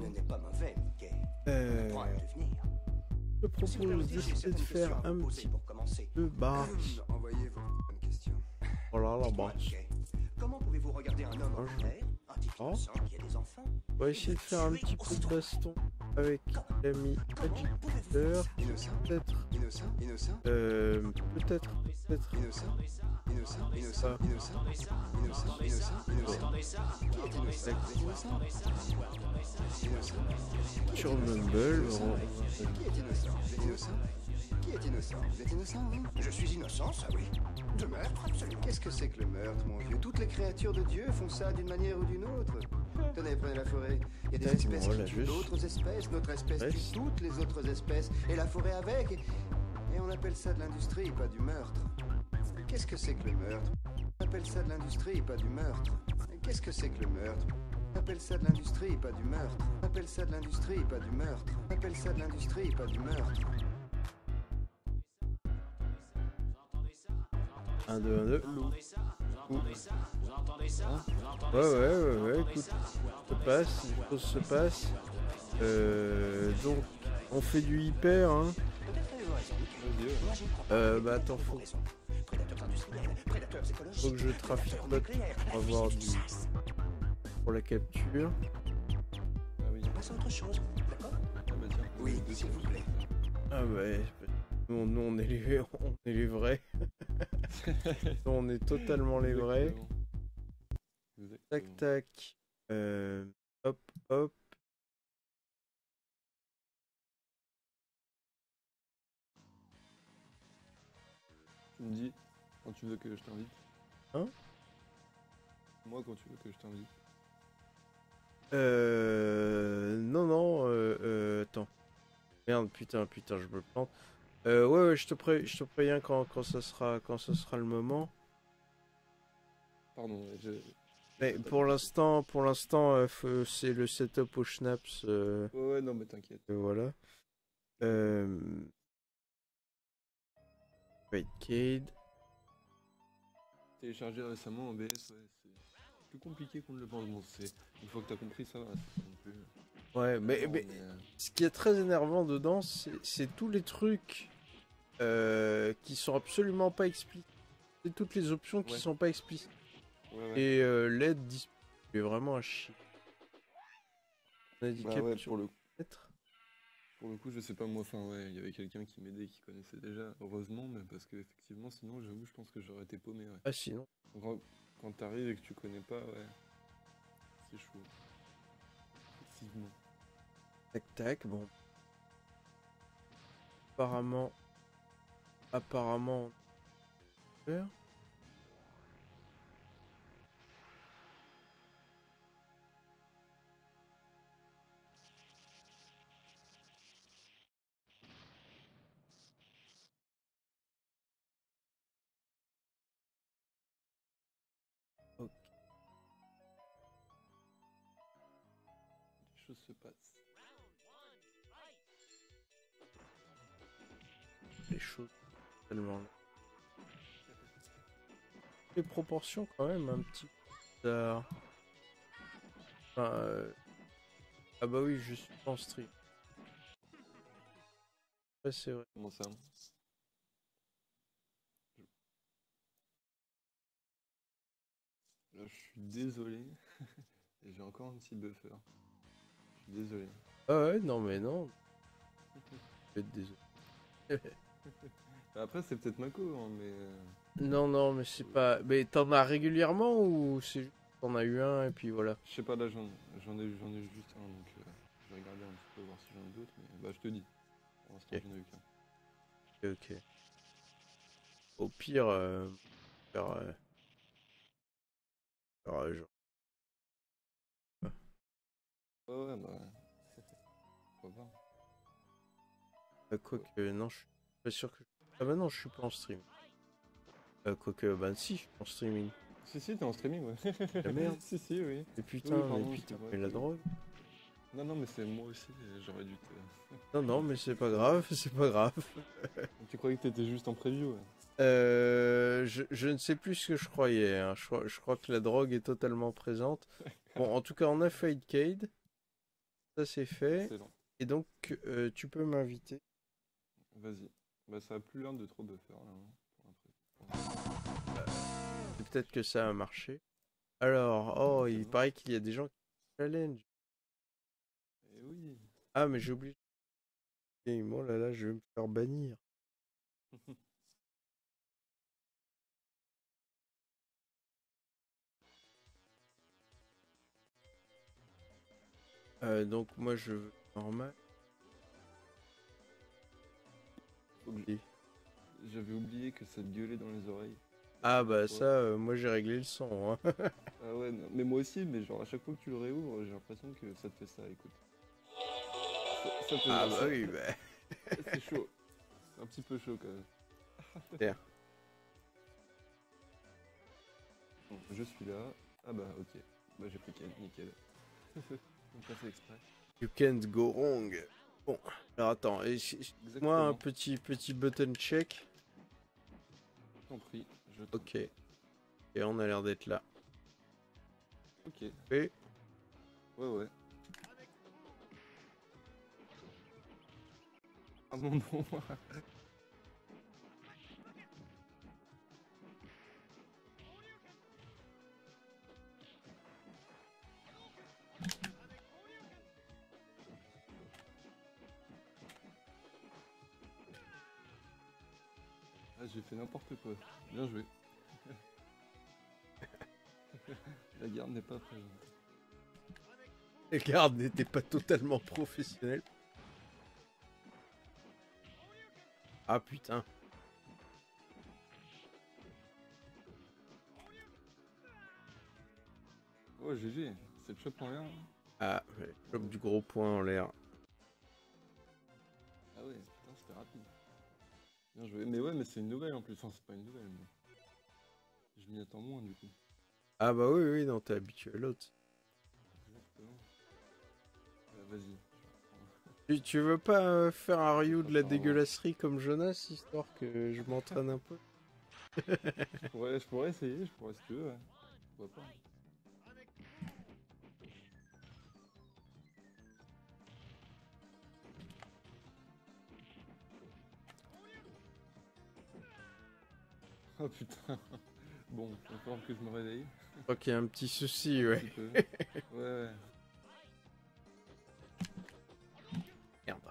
n'est pas mauvais, Mickey. Je Si vous propose permettez, j'ai d'essayer de certaines faire questions à un vous poser petit pour commencer. peu basse. Envoyez vos bonnes questions. Voilà la Dites-moi, basse. Mickey, comment pouvez-vous regarder un homme ordinaire, un type innocent qui a des enfants, On va essayer de faire un petit peu de baston avec l'ami agitateur. Innocent, Peut-être. innocent, innocent, Peut-être. innocent, innocent, innocent, innocent, innocent, innocent, innocent. Qui est innocent? Innocent? Innocent? Sur Mumble. Qui est innocent? Vous êtes innocent? Qui est innocent? Vous êtes innocent, vous? je suis innocent, ça oui. De meurtre, absolument. Qu'est-ce que c'est que le meurtre, mon vieux? Toutes les créatures de Dieu font ça d'une manière ou d'une autre. Tenez, prenez la forêt. Il y a des espèces voilà, qui tuent juste. d'autres espèces. Notre espèce tue toutes les autres espèces. Et la forêt avec. Et on appelle ça de l'industrie, pas du meurtre. Qu'est-ce que c'est que le meurtre? On appelle ça de l'industrie, pas du meurtre. Qu'est-ce que c'est que le meurtre? On appelle ça de l'industrie, pas du meurtre. On appelle ça de l'industrie, pas du meurtre. On appelle ça de l'industrie, pas du meurtre. 1, 2, 1, 2. Ouais, écoute. Ça passe, les choses se passent. Donc, on fait du hyper, hein. Bah attends, faut que je trafique l'autre pour avoir du... pour la capture. Ah oui. Passe à autre chose, d'accord? Ah bah tiens. Oui, s'il vous plaît. Ah ouais, nous on est les vrais. Nous, on est totalement les vrais. Tac tac. Hop hop. Tu me dis quand tu veux que je t'invite. Hein? Moi quand tu veux que je t'invite. Non, attends. Merde, putain, je me plante. Ouais, je te préviens quand ça sera le moment. Pardon, Mais pour l'instant, c'est le setup au Schnaps. Ouais, non mais t'inquiète. Voilà. Cade. Téléchargé récemment en BS, ouais, c'est plus compliqué qu'on ne le pense. Bon, c'est une fois que t'as compris ça va, c'est non plus. Ouais, mais ce qui est très énervant dedans, c'est tous les trucs qui sont absolument pas explicites. C'est toutes les options qui sont pas explicites. Ouais. Et l'aide est vraiment à chier. Bah ouais, pour le coup, je sais pas moi, enfin ouais, il y avait quelqu'un qui m'aidait, qui connaissait déjà, heureusement, mais parce que effectivement, sinon, j'avoue, je pense que j'aurais été paumé, ouais. Ah sinon. Quand t'arrives et que tu connais pas, ouais, c'est chaud. Effectivement. Tac tac, bon. Apparemment. Ok. Les choses se passent. Les choses tellement. Les proportions quand même un petit peu bizarres. Enfin, ah bah oui, je suis en stream. Ouais, c'est vrai. Comment ça? Là, je suis désolé. J'ai encore un petit buffer. Je suis désolé. Ah ouais, non mais non. Je vais être désolé. Après, c'est peut-être Mako, hein, mais... Non, mais c'est pas... Mais t'en as régulièrement ou c'est juste t'en as eu un et puis voilà? Je sais pas, là, j'en ai juste un, donc je vais regarder un petit peu, voir si j'en ai d'autres, mais bah, je te dis. Pour l'instant, Ok. j'en ai eu qu'un. Ok. Au pire, genre... Ouais, bah... Pourquoi pas. Quoique, non, je suis pas sûr que... Ah bah non, je suis pas en stream. Quoique, bah si, je suis en streaming. Si, t'es en streaming, ouais. Ah merde. Si, oui. Mais putain, Oui, pardon, c'est vrai. mais la drogue. Non, mais c'est moi aussi, j'aurais dû te... Non, mais c'est pas grave, c'est pas grave. Tu croyais que t'étais juste en preview, ouais. Je ne sais plus ce que je croyais, hein. Je crois que la drogue est totalement présente. Bon, en tout cas, on a Fade Cade. Ça c'est fait. Excellent. Et donc, tu peux m'inviter. Vas-y. Bah, ça a plus l'air de trop buffer là. Pour l'instant. Peut-être que ça a marché. Alors, oh, il paraît qu'il y a des gens qui challenge. Eh oui. Ah, mais j'ai oublié. Oh là là, je vais me faire bannir. Donc moi je veux normal. J'avais oublié que ça te gueulait dans les oreilles. Ah bah Ouais. ça, moi j'ai réglé le son. Hein. Ah ouais, non. Mais moi aussi, mais genre à chaque fois que tu le réouvres, j'ai l'impression que ça te fait ça, écoute. Ça te fait Ah ça. bah oui, bah. C'est chaud. C'est un petit peu chaud quand même. Tiens. Bon, je suis là. Ah bah ok. Bah j'ai pris Ken, nickel. On passe exprès. You can't go wrong. Bon, alors attends, moi un petit button check. Compris. Je t'en Ok. Et on a l'air d'être là. Ok. Et Ouais. Ah non, non. Ah, j'ai fait n'importe quoi. Bien joué. La garde n'est pas présente. les gardes n'étaient pas totalement professionnels. Ah putain. Oh GG, c'est le chop en l'air. Ah, ouais, chope du gros point en l'air. Ah ouais, putain, c'était rapide. Bien joué. Mais ouais, mais c'est une nouvelle en plus. Enfin, c'est pas une nouvelle, mais... Je m'y attends moins du coup. Ah bah oui, non, t'es habitué à l'autre. Exactement. Vas-y. Tu veux pas faire un review de la dégueulasserie comme Jonas, histoire que je m'entraîne un peu? Je pourrais essayer, si tu veux, ouais. Pourquoi pas. Oh putain. Bon, il va falloir que je me réveille. Je crois qu'il y a un petit souci, Un ouais. petit peu. Ouais. Merde.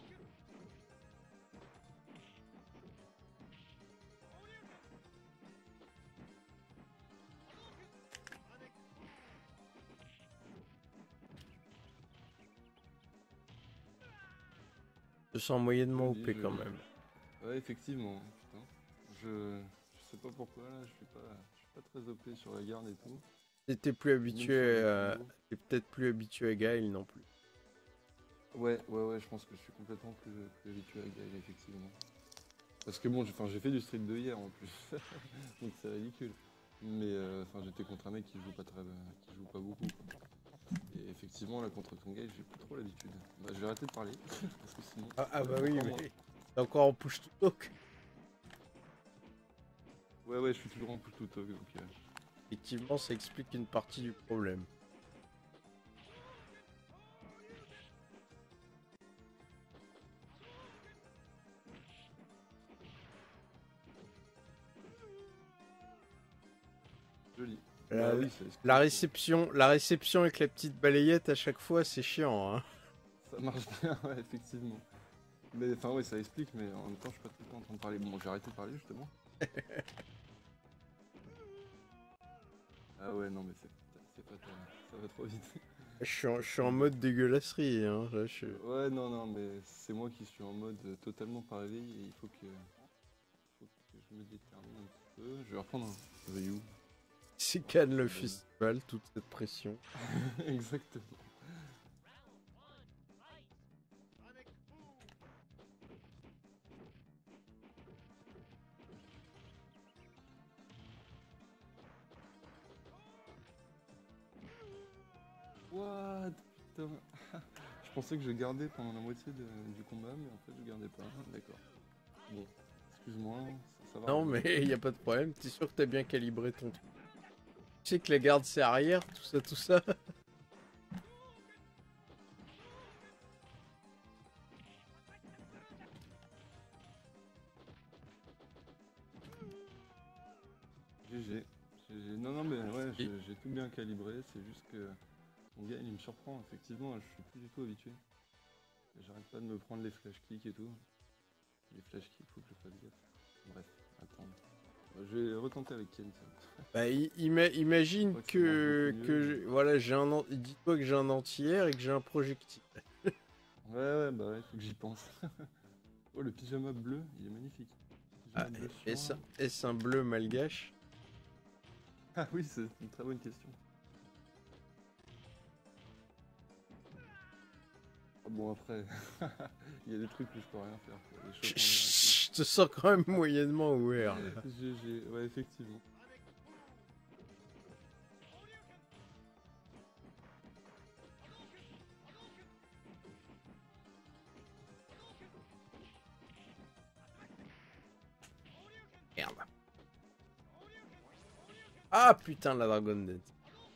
Je sens moyennement OP Joli. quand même. Ouais, effectivement. Putain. Je sais pas pourquoi là, je suis pas très OP sur la garde et tout. T'es plus habitué à... T'es peut-être plus habitué à Gaël non plus. Ouais, je pense que je suis complètement plus habitué à Gaël, effectivement. Parce que bon, j'ai fait du street de hier en plus, donc c'est ridicule. Mais j'étais contre un mec qui joue pas beaucoup. Quoi. Et effectivement, là, contre ton Gaël, j'ai plus trop l'habitude. Bah, je vais arrêter de parler, parce que sinon... Ah bah oui, mais... T'es encore en push to talk. Ouais, je suis toujours en push to talk, donc... Effectivement, ça explique une partie du problème. Joli. La, oui, la réception avec la petite balayette à chaque fois, c'est chiant. Hein. Ça marche bien, ouais, effectivement. Mais enfin, ouais, ça explique, mais en même temps, je suis pas tout le temps en train de parler. Bon, j'ai arrêté de parler justement. Ah ouais, non, mais c'est pas toi, ça va trop vite. Je suis en mode dégueulasserie. Hein. Là, Ouais, non, mais c'est moi qui suis en mode totalement pas réveillé et il faut que je me détermine un petit peu. Je vais reprendre un review. C'est Cannes le festival, toute cette pression. Exactement. What? Putain. Je pensais que je gardais pendant la moitié du combat, mais en fait je gardais pas. D'accord. Bon, excuse-moi, ça va. Non, mais il y a pas de problème. T'es sûr que t'as bien calibré ton truc? Tu sais que la garde c'est arrière, tout ça. tout bien calibré, c'est juste que mon gars il me surprend, effectivement, je suis plus du tout habitué. J'arrête pas de me prendre les flash kicks et tout. Les flash kicks, faut que je fasse gaffe. Bref, attends. Je vais retenter avec Ken. Bah, imagine Ouais, ça marche beaucoup mieux. voilà, dis-toi que j'ai un anti-air et que j'ai un projectile. Ouais, bah ouais, faut que j'y pense. Oh, le pyjama bleu, il est magnifique. Ah, Pyjama bleu est-ce chiant, là. est-ce un bleu malgache? Ah oui, c'est une très bonne question. Ah bon, après, il y a des trucs où je peux rien faire, quoi. Les Je chaussures je te sens quand même moyennement ouvert. Là. Ouais, effectivement. Merde. Ah putain, la Dragon Dance.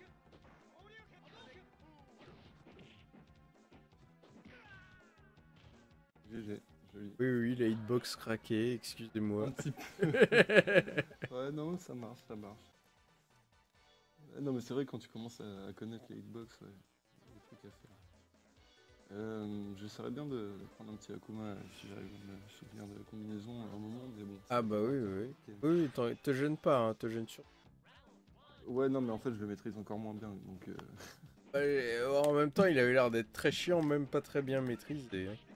GG, joli. Oui, la hitbox craquée, excusez-moi. Un petit peu. Ouais, non, ça marche, ça marche. Non, mais c'est vrai, quand tu commences à connaître les hitbox, ouais, il y a des trucs à faire. J'essaierais bien de prendre un petit Akuma si j'arrive à me souvenir de la combinaison à un moment, mais bon. Ah bah oui. Oui, te gêne pas, hein, te gêne sur. Ouais, non, mais en fait, je le maîtrise encore moins bien, donc... En même temps, il avait l'air d'être très chiant, même pas très bien maîtrisé. Hein.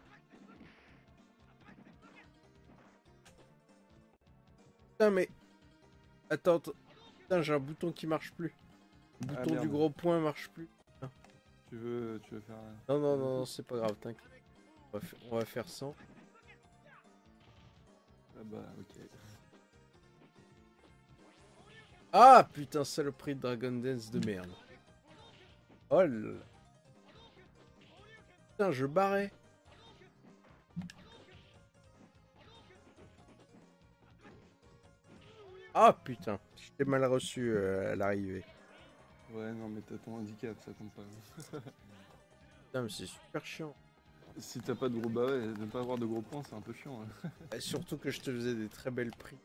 Putain, mais... Attends. Putain, j'ai un bouton qui marche plus. Le Ah, bouton du merde. gros point marche plus. Tu veux faire... Non, c'est pas grave, t'inquiète. On va faire sans. Ah bah, ok. Ah putain, saloperie de Dragon Dance de merde. Oh là là. Putain, je barrais. Ah putain, j'étais mal reçu à l'arrivée. Ouais, non, mais t'as ton handicap, ça compte pas. Putain, mais c'est super chiant. Si t'as pas de gros... Bah ouais, ne pas avoir de gros points, c'est un peu chiant. Hein. Et surtout que je te faisais des très belles prises.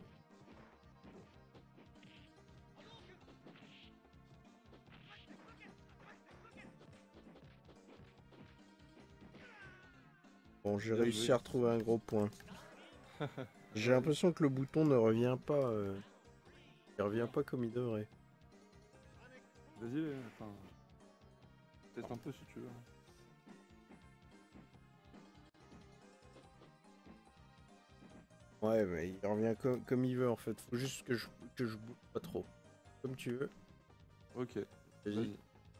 Bon, j'ai Bien réussi joué. à retrouver un gros point. J'ai l'impression que le bouton ne revient pas. Il revient pas comme il devrait. Vas-y, enfin... Peut-être un peu si tu veux. Ouais, mais il revient comme il veut en fait. Faut juste que je bouge pas trop. Comme tu veux. Ok, Vas-y. vas-y.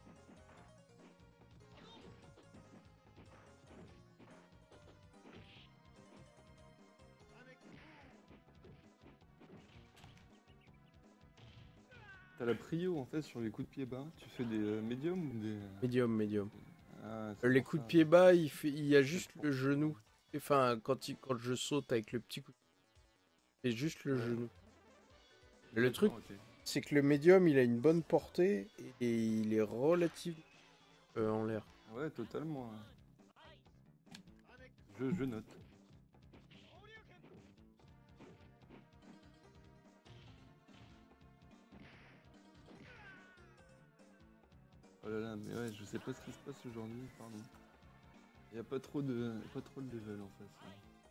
T'as la prio en fait sur les coups de pied bas. Tu fais des médiums ou des... Médium. Ah, c'est Les pour coups ça. de pied bas, il y a juste le genou. Enfin, quand je saute avec le petit coup de pied, c'est juste le Ouais. genou. Le truc, D'accord, ok. c'est que le médium, il a une bonne portée et il est relativement en l'air. Ouais, totalement. Je note. Oh là là, mais ouais, je sais pas ce qui se passe aujourd'hui, pardon. Il y a pas trop de level en fait.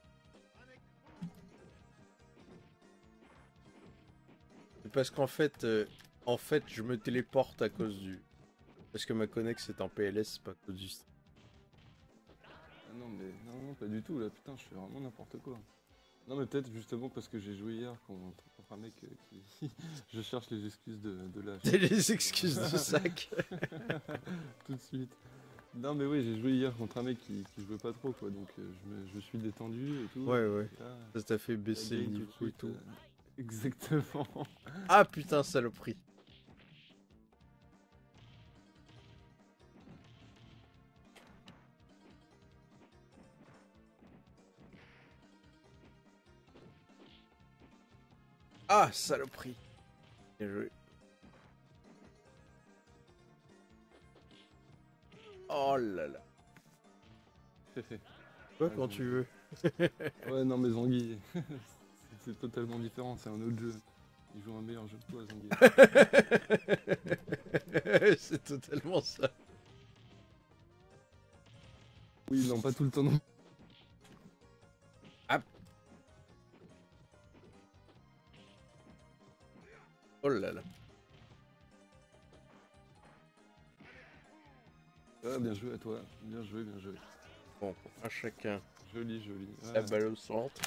C'est parce qu'en fait, je me téléporte à cause du... Parce que ma connex est en PLS, c'est pas à cause du stream. Ah non, mais non, pas du tout là, putain, je fais vraiment n'importe quoi. Non, mais peut-être justement parce que j'ai joué hier contre un mec qui. Je cherche les excuses de l'âge. T'as les excuses de sac. Tout de suite. Non, mais oui, j'ai joué hier contre un mec qui jouait pas trop quoi, donc je suis détendu et tout. Ouais. Et là, Ça t'a fait la baisser le game niveau tout de et suite, tout. exactement. Ah putain, saloperie. Ah, saloperie. Bien joué. Oh là là. Toi, quand tu veux. Ouais, non, mais Zanguille, c'est totalement différent, c'est un autre jeu. Il joue un meilleur jeu que toi, Zangief. C'est totalement ça. Oui, non, pas tout le temps non. Oh là là. Ah, bien joué à toi. Bien joué, bien joué. Bon, à chacun. Joli, joli. La balle au centre.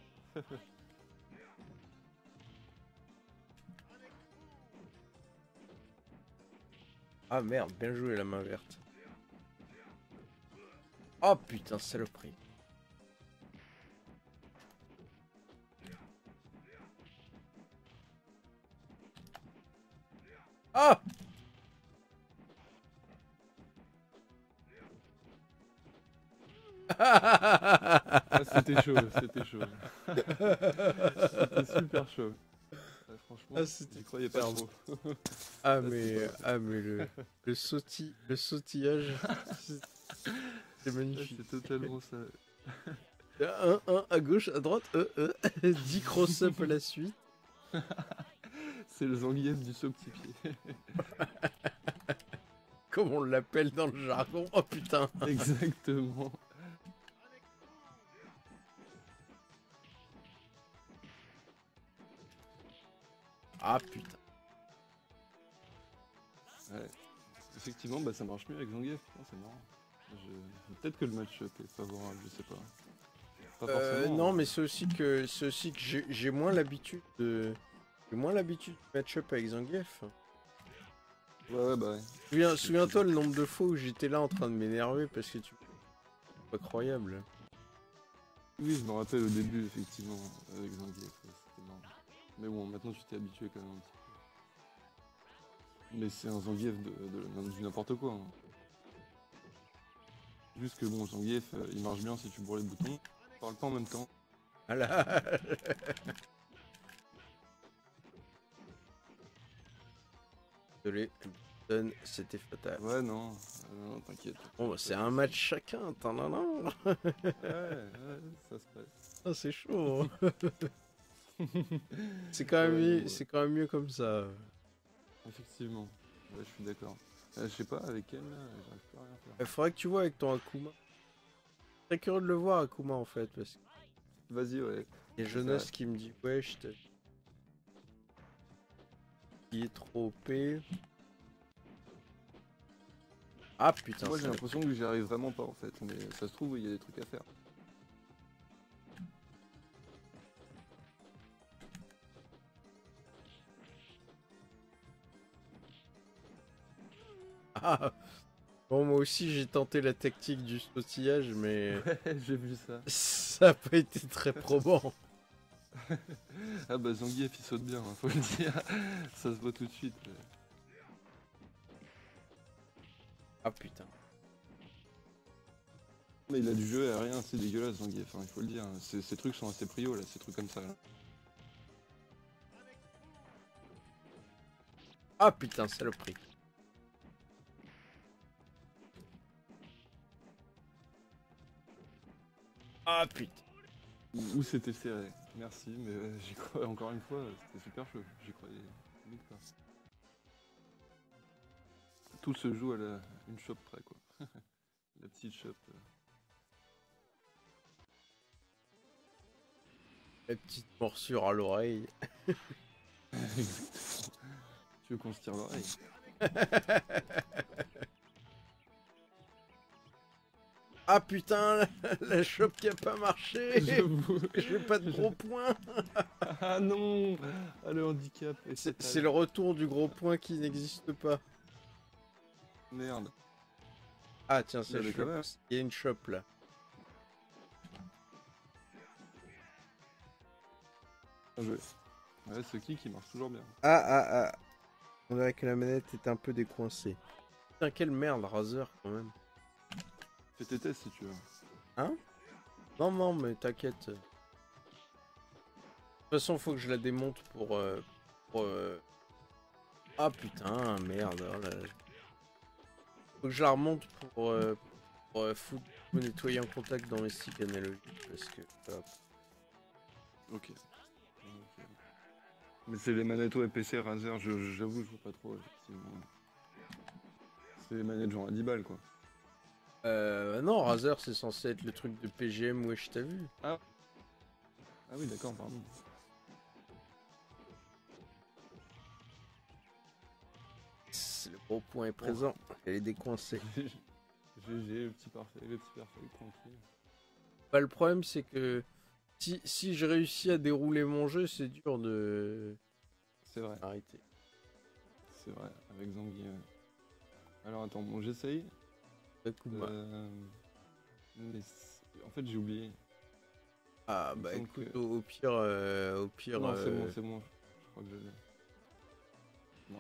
Ah merde, bien joué la main verte. Oh putain, saloperie. Ah! Ah, c'était chaud, c'était chaud. C'était super chaud. Franchement, j'y croyais pas trop. Ah mais le sautillage, c'est magnifique. C'est totalement ça. 1 à gauche, à droite, 10 cross-up à la suite. C'est le Zangief du saut petit pied. Comme on l'appelle dans le jargon. Oh putain. Exactement. Ah putain. Ouais. Effectivement, bah, ça marche mieux avec Zangief. Oh, c'est marrant. Peut-être que le match est favorable, je sais pas. Pas forcément. Non, mais c'est aussi que j'ai moins l'habitude de match-up avec Zangief. Ouais, bah ouais. Souviens-toi le nombre de fois où j'étais là en train de m'énerver parce que c'est incroyable. Oui, je me rappelle au début, effectivement, avec Zangief. C'était marrant. Mais bon, maintenant tu t'es habitué quand même un petit peu. Mais c'est un Zangief du n'importe quoi. Hein. Juste que bon, Zangief, il marche bien si tu bourres les boutons. Tu parles pas en même temps. Voilà. Désolé, c'était fatal. Ouais, non, t'inquiète. Bon, bah, c'est un match chacun, non. Ouais, ça se passe. Ah, c'est chaud. C'est quand même mieux comme ça. Effectivement, ouais, je suis d'accord. Je sais pas, avec elle, là, j'arrive plus à rien faire. Il faudrait que tu vois avec ton Akuma. Très curieux de le voir, Akuma, en fait. Parce que Vas-y, ouais. il y a Jonas qui me dit, ouais, il est trop OP. Ah putain, Moi j'ai l'impression que j'y arrive vraiment pas en fait, mais ça se trouve il y a des trucs à faire. Ah. Bon, moi aussi j'ai tenté la tactique du sautillage, mais Ouais, j'ai vu ça. ça a pas été très probant. Ah bah Zangief il saute bien, hein, faut le dire. Ça se voit tout de suite. Ah putain. Mais il a du jeu aérien, c'est dégueulasse Zangief, hein, il faut le dire. Ces trucs sont assez prio là, ces trucs comme ça. Là. Ah putain, saloperie. Ah putain. Où c'était serré. Merci, mais j'y crois encore une fois, c'était super chaud. J'y croyais limite pas. Tout se joue à une chope près quoi. La petite chope. La petite morsure à l'oreille. Exactement. Tu veux qu'on se tire l'oreille? Ah putain, la chope qui a pas marché. J'avoue. J'ai pas de gros points. Ah non. Ah le handicap. C'est le retour du gros point qui n'existe pas. Merde. Ah tiens, c'est Il y avait il y a une shop là. Bien joué. Ouais, ce kick il marche toujours bien. Ah. On dirait que la manette est un peu décoincée. Putain, quelle merde, Razer quand même. Fais tes tests si tu veux. Hein? Non, mais t'inquiète. De toute façon, faut que je la démonte pour... Ah putain, merde. Oh là là. Faut que je la remonte pour nettoyer en contact dans les sticks analogiques parce que... Hop. Ok. Mais c'est les manettes PC Razer, j'avoue, je vois pas trop, effectivement. C'est les manettes genre à 10 balles, quoi. Non, Razer, c'est censé être le truc de PGM, wesh, t'as vu? Ah oui, d'accord, pardon. Le gros point est présent. Elle est décoincée. GG, le petit parfait, tranquille. Bah, le problème, c'est que si je réussis à dérouler mon jeu, c'est dur de C'est vrai, arrêter. c'est vrai, avec Zangief. Ouais. Alors attends, bon, j'essaye. Takuma. Mais en fait, j'ai oublié. Ah il me bah semble écoute, que- au pire. Non, c'est bon. Je crois que je l'ai. Non,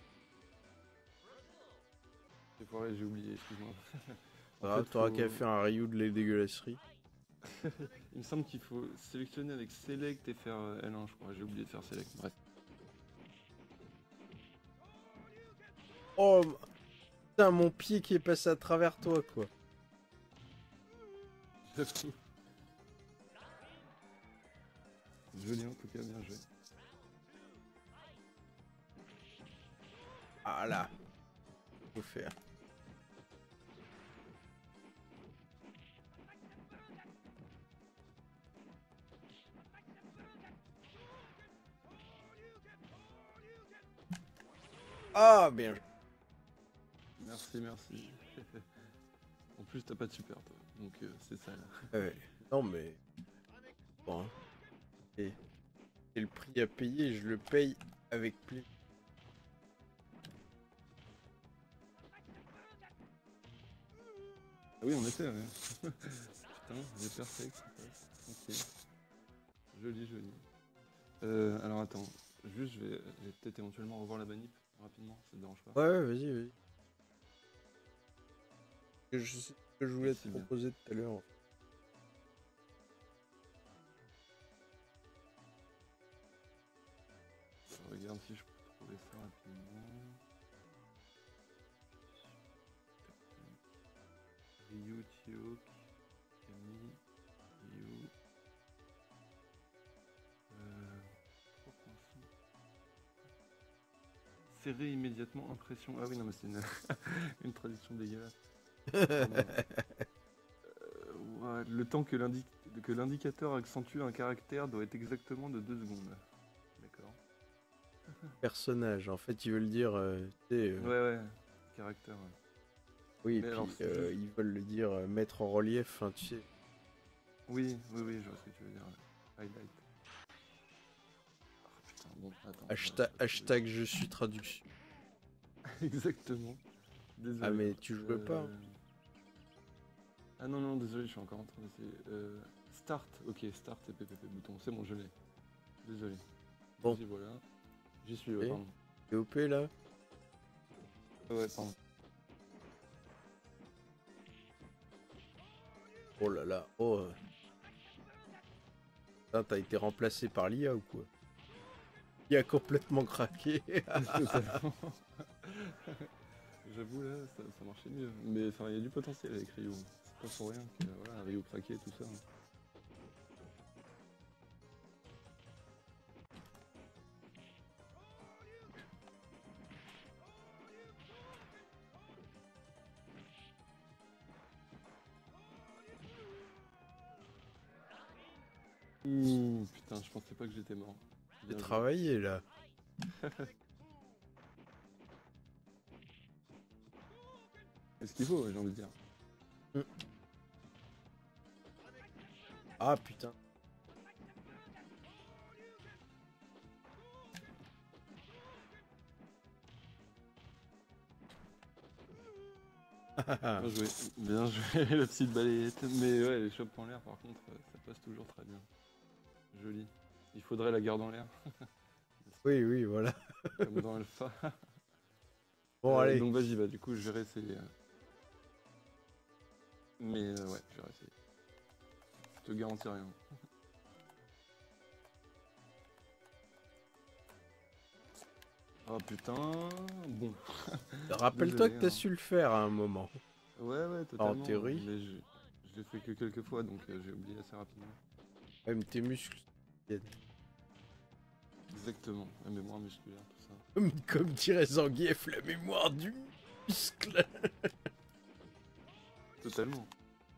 j'ai foiré, j'ai oublié, excuse-moi. En Ah, fait, t'auras faut- qu'à faire un review de les dégueulasseries. Il me semble qu'il faut sélectionner avec Select et faire L1, je crois. J'ai oublié de faire Select. Bref. Oh putain, mon pied qui est passé à travers toi, quoi. J'avoue. Joli en tout cas, bien joué. Ah là. Faut faire. Ah bien joué. Merci. En plus, t'as pas de super, toi. Donc, c'est ça, là. Ouais. Non mais... Bon, hein. Et le prix à payer, je le paye avec plaisir. Ah oui, en effet, ouais. Putain, j'ai perfect, ça passe. Ok. Joli. Alors, attends. Juste, je vais peut-être éventuellement revoir la manip rapidement, ça te dérange pas? Ouais, vas-y. Je sais ce que je voulais te C'est bien. proposer tout à l'heure. Je regarde si je peux trouver ça rapidement. Ryu, Tio, Camille, Ryu. 3.5. Serrer immédiatement, impression. Ah oui, non, mais c'est une, une traduction dégueulasse. Pardon. Ouais, le temps que l'indicateur accentue un caractère doit être exactement de 2 secondes. D'accord. Personnage, en fait, ils veulent dire... tu sais, Ouais, caractère. Ouais. oui, et mais puis alors, c'est juste- ils veulent le dire mettre en relief, hein, tu sais. Oui, je vois ce que tu veux dire. Ouais. Highlight. Ah, putain, bon, attends. Hashtag je suis traduction. Exactement. Désolé. Ah mais tu jouais pas hein. Ah non, désolé, je suis encore en train d'essayer. Start, ok, start et PPP bouton, c'est bon, je l'ai. Désolé. Bon. Vas-y, voilà. J'y suis, Et pardon. T'es OP là? Ouais, pardon. Oh là là, oh. Putain, t'as été remplacé par l'IA ou quoi? Il a complètement craqué. Totalement. J'avoue, là, ça marchait mieux. Mais enfin, il y a du potentiel avec Ryu. C'est pas pour rien que voilà, Ryu craqué, tout ça. Ouh, putain, je pensais pas que j'étais mort. J'ai Bien joué. travaillé là. C'est ce qu'il faut, j'ai envie de dire. Ah putain. Bien joué, la petite balayette. Mais ouais, les chopes en l'air, par contre, ça passe toujours très bien. Joli. Il faudrait la garde en l'air, Oui, voilà. comme dans Alpha. Bon, allez. Donc vas-y, bah du coup, je vais réessayer. Mais ouais, je vais réessayer. Je te garantis rien. Oh putain, bon. Rappelle-toi Désolé, que t'as hein. su le faire à un moment. Ouais, totalement. théorie. Mais je l'ai fait que quelques fois, donc j'ai oublié assez rapidement. Même tes muscles. Exactement. Exactement, la mémoire musculaire, tout ça. Comme dirait Zangief, la mémoire du muscle. Totalement.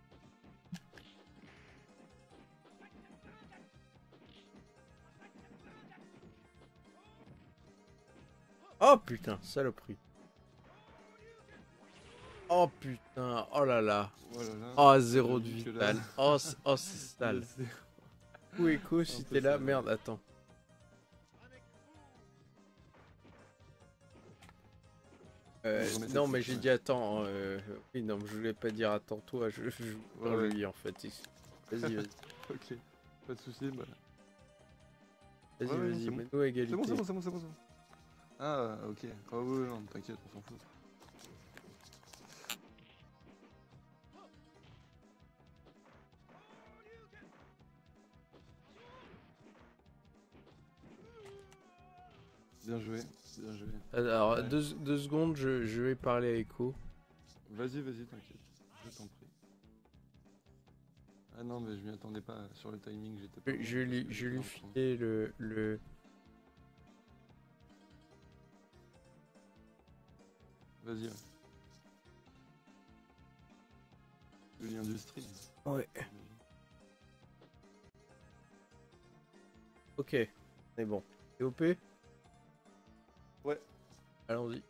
Oh putain, saloperie. Oh putain, oh là là. Oh là là. Oh, zéro de Vu que là- vital. Oh, c'est sale. Ou Echo, si peu t'es là, sale. merde, attends. remets Non, cette mais fiche, j'ai ouais. dit attends. Oui, non, mais je voulais pas dire attends toi, je joue Ouais, dans ouais. lui en fait. Vas-y, vas-y, Ok, pas de soucis. Bah... vas-y, Ouais, ouais, vas-y, c'est bon. mets-nous à égalité. C'est bon, c'est bon, c'est bon, c'est bon. Ah, ok. Ah ouais, non, t'inquiète, on s'en fout. Bien joué, bien joué. Alors, Ouais. deux secondes, je vais parler à Echo. Vas-y, vas-y, t'inquiète. Je t'en prie. Ah non, mais je m'y attendais pas. Sur le timing, j'étais pas... Je lui filais le... Vas-y, ouais. Le lien du stream. Ouais. Ok, c'est bon. T'es OP? Ouais. Allons-y.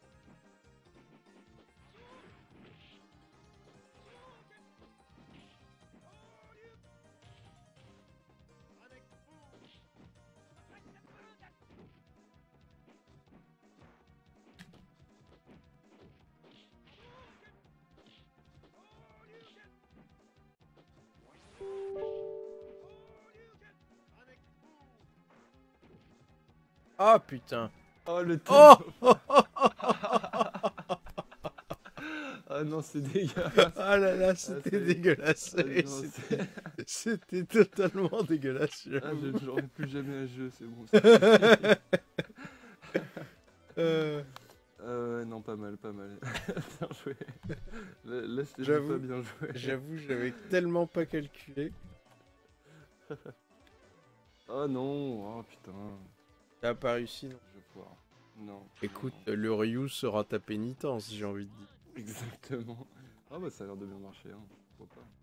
Ah putain. Oh, le Oh Ah non, c'est dégueulasse. Ah là là, c'était c'est- dégueulasse. Ah Et non, c'était- C'était totalement dégueulasse. Ah, j'avoue. je jouerai plus jamais à ce jeu, c'est bon. Euh, Ouais, non, pas mal, pas mal. Bien joué. Là, c'était J'avoue. pas bien joué. J'avoue, j'avais tellement pas calculé. Oh non, oh putain. T'as pas réussi, non? Je vais pouvoir. Non. Écoute, non. le Ryu sera ta pénitence, j'ai envie de dire. Exactement. Ah bah ça a l'air de bien marcher, hein. Pourquoi pas.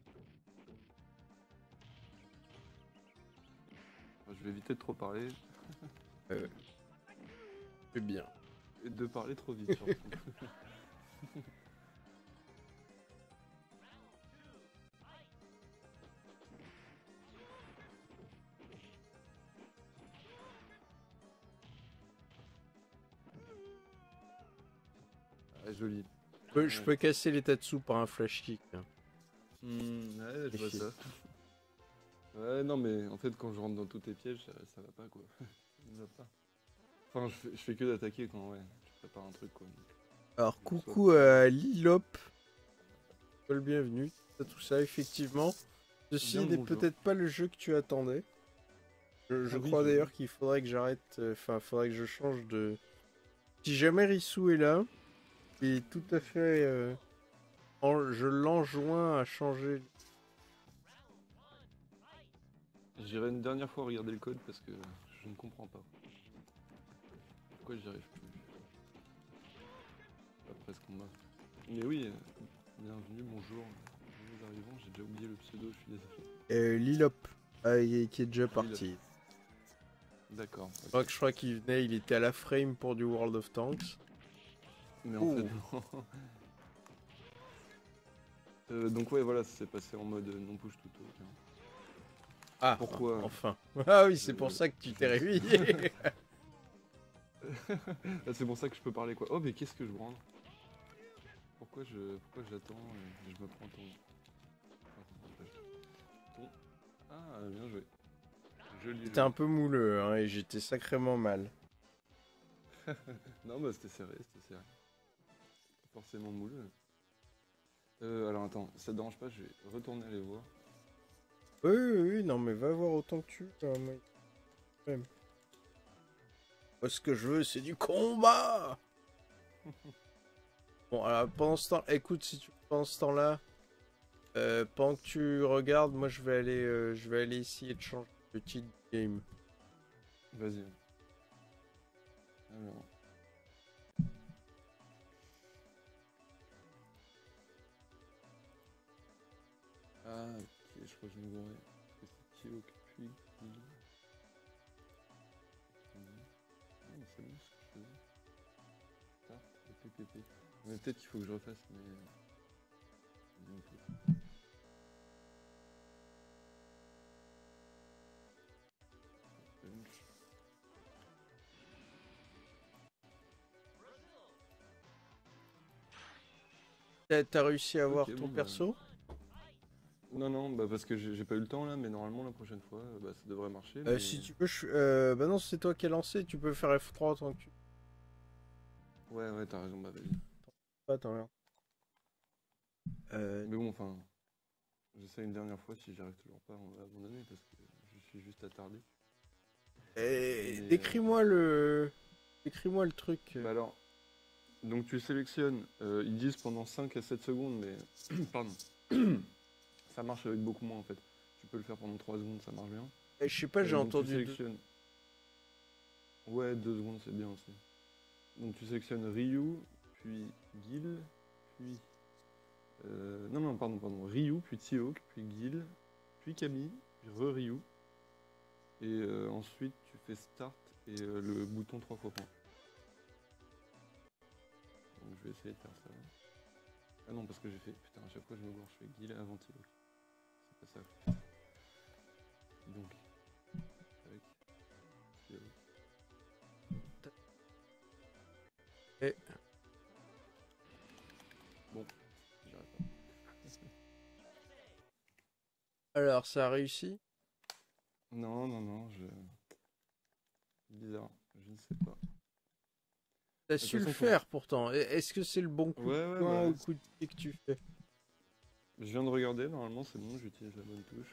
Je vais éviter de trop parler C'est bien. et de parler trop vite surtout. Ah, joli. Je peux casser les Tatsu par un flash kick. Hein. Ouais, je vois Méfie. ça. Ouais, non, mais en fait, quand je rentre dans tous tes pièges, ça va pas quoi. Ça ne va pas. Enfin, je fais que d'attaquer quand je prépare un truc quoi. Donc. Alors, coucou à Lilop. Sois le bienvenu. Tout ça, effectivement. Ceci Bien le n'est bonjour. peut-être pas le jeu que tu attendais. Je Ah oui, crois je- d'ailleurs qu'il faudrait que j'arrête. Enfin, faudrait que je change de. Si jamais Rissou est là, il est tout à fait. Je l'enjoins à changer. J'irai une dernière fois regarder le code parce que je ne comprends pas. Pourquoi j'y arrive plus? Après ce combat. Mais oui, bienvenue, bonjour. Nous arrivons, j'ai déjà oublié le pseudo, je suis désolé. Lilop, qui est déjà parti. D'accord. ok. Je crois qu'il venait, il était à la frame pour du World of Tanks. Mais en fait, non. Donc ouais, voilà, ça s'est passé en mode non push tout haut. Ah, Pourquoi enfin. Ah oui, c'est pour ça que tu t'es réveillé. Ah, c'est pour ça que je peux parler quoi. Oh mais qu'est-ce que je branle? Pourquoi j'attends et je me prends ton... Ah bien joué. Joli C'était jeu. un peu mouleux, hein, et j'étais sacrément mal. Non bah c'était serré, Pas forcément mouleux. Alors attends, ça te dérange pas, je vais retourner aller voir. Oui, oui, oui, non, mais va voir autant que tu veux. Hein, mec. Même. Moi, ce que je veux, c'est du combat. Bon, alors, pendant ce temps, écoute, si tu pendant ce temps-là, pendant que tu regardes, moi, je vais aller essayer de changer de titre de game. Vas-y. Alors. Ah, ok, je crois que je me gourais. Parce que c'est Tio puis Guil. Non, c'est bon ce que je faisais. Start et PPP. Mais peut-être qu'il faut que je refasse, mais. Non plus. Punch. T'as réussi à avoir Ok, ton bon, bah, perso? Non, bah parce que j'ai pas eu le temps là, mais normalement la prochaine fois, bah, ça devrait marcher. Si tu veux, bah non, c'est toi qui as lancé, tu peux faire F3 tant que tu... Ouais, t'as raison, bah vas-y. Attends, regarde. Mais bon, enfin, j'essaie une dernière fois, si j'y arrive toujours pas, on va abandonner parce que je suis juste attardé. Mais, Décris-moi le... Décris-moi le truc. Bah alors, donc tu sélectionnes, ils disent pendant 5 à 7 secondes, mais pardon, ça marche avec beaucoup moins en fait. Tu peux le faire pendant 3 secondes, ça marche bien. Je sais pas, j'ai Donc, entendu... Tu sélectionnes... Ouais, 2 secondes, c'est bien aussi. Donc tu sélectionnes Ryu, puis Gil, puis... non, pardon. Ryu, puis T-Hawk, puis Gil, puis Camille, puis re-Ryu. Et ensuite, tu fais Start et le bouton 3 fois point. Donc je vais essayer de faire ça. Ah non, parce que j'ai fait... Putain, à chaque fois je me gourre, je fais Gil avant T-Hawk. C'est pas ça. Donc, avec T-Hawk. Et... Bon, j'arrête pas. Alors, ça a réussi? Non, bizarre, je ne sais pas. T'as De su toute le façon, faire pourtant. Est-ce que c'est le bon coup de Ouais, poing bah, ou coup de pied que tu fais? je viens de regarder, normalement c'est bon, j'utilise la bonne touche.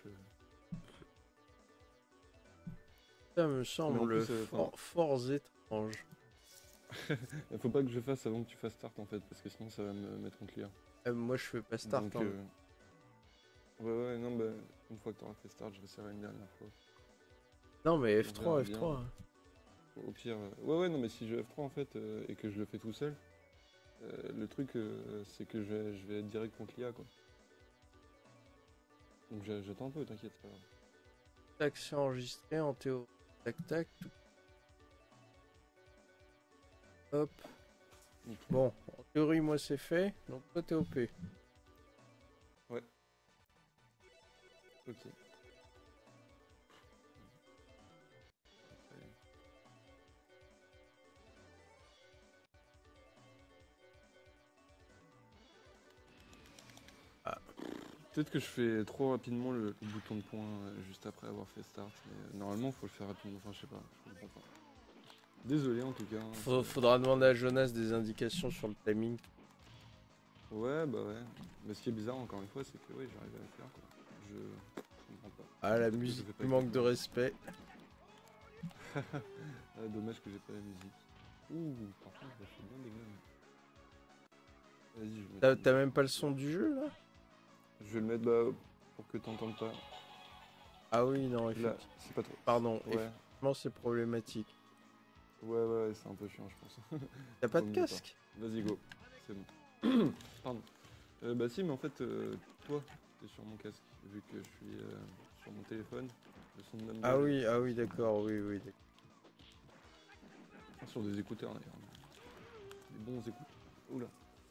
Ça me Mais en semble plus, fort étrange. il faut pas que je fasse avant que tu fasses Start en fait, parce que sinon ça va me mettre en clear. Moi, je fais pas start. Donc, hein. ouais, non, bah, une fois que tu auras fait Start, je resserrai une dernière fois. Non, mais on F3, verra F3. Au pire, ouais, non, mais si je F3 en fait, et que je le fais tout seul, le truc c'est que je vais être direct contre l'IA quoi. Donc j'attends un peu, t'inquiète, c'est pas grave. Tac, c'est enregistré en théorie. Tac. Hop. Ok. Bon, en théorie, moi, c'est fait. Donc, toi, t'es OP. Ok. Peut-être que je fais trop rapidement le bouton de point juste après avoir fait Start, mais normalement faut le faire rapidement, enfin je sais pas, je comprends pas. Désolé en tout cas. Faudra demander à Jonas des indications sur le timing. Ouais, bah ouais. Mais ce qui est bizarre encore une fois, c'est que ouais, j'arrive à le faire quoi. Je comprends pas. Ah, la Peut-être que je musique fais pas qui manque de exactement. respect. Ah, dommage que j'ai pas la musique. Ouh, par contre, je fais bien des gommes. Vas-y, je vais mettre. T'as même pas le son du jeu, là? Je vais le mettre bah, pour que t'entendes pas. Ah oui, non, Là, effectivement. c'est pas trop. Pardon, Ouais, effectivement, c'est problématique. ouais, c'est un peu chiant, je pense. T'as pas Vaut de mieux casque? Vas-y, go. C'est bon. Pardon. Bah si, mais en fait, toi, t'es sur mon casque, vu que je suis sur mon téléphone. Le son de Mumble Ah est oui, d'accord, oui, d'accord. sur des écouteurs d'ailleurs. Des bons écouteurs. Oula.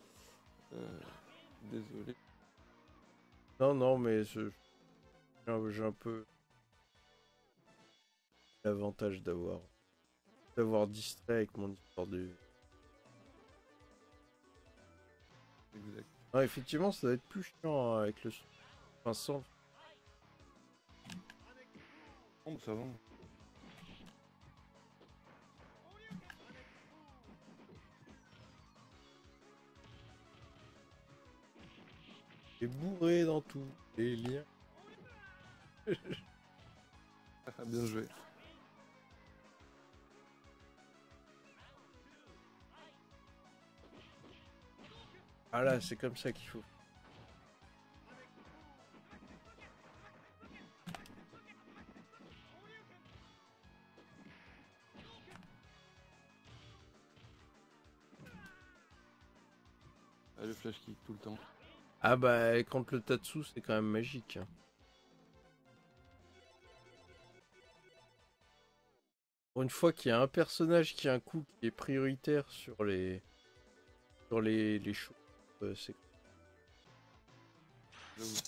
Désolé. Non, mais j'ai un peu l'avantage d'avoir distrait avec mon histoire de... Exact. Non, effectivement, ça doit être plus chiant hein, avec le son. Enfin, sans... Bon, bah, ça va. C'est bourré dans tous les liens. Bien joué. Ah là, c'est comme ça qu'il faut. Ah, le flash kick tout le temps. Ah bah, contre le Tatsu, c'est quand même magique. Pour une fois qu'il y a un personnage qui a un coup qui est prioritaire sur les shows, c'est... J'avoue.